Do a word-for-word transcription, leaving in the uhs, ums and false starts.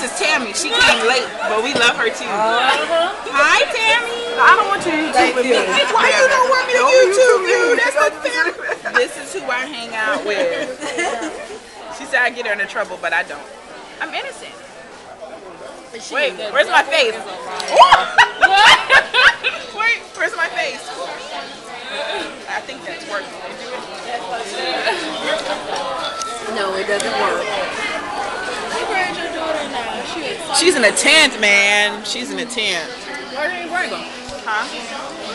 is Tammy. She came late, but we love her too. Uh-huh. Hi, Tammy. I don't want you to YouTube with me. Why you don't want me to YouTube you? That's the thing. This is who I hang out with. She said I get her into trouble, but I don't. I'm innocent. Wait, where's my face? Wait, where's my face? I think that's working. No, it doesn't work. She's in a tent, man. She's in a tent. Where are you going? Huh?